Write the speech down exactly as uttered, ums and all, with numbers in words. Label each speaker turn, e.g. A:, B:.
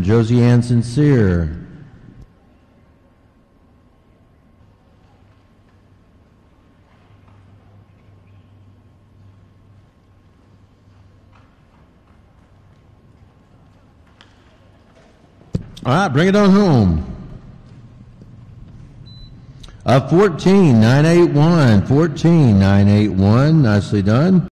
A: from Josie Ann Sincere. All right, bring it on home. Uh, fourteen nine eight one, fourteen nine eight one, nicely done.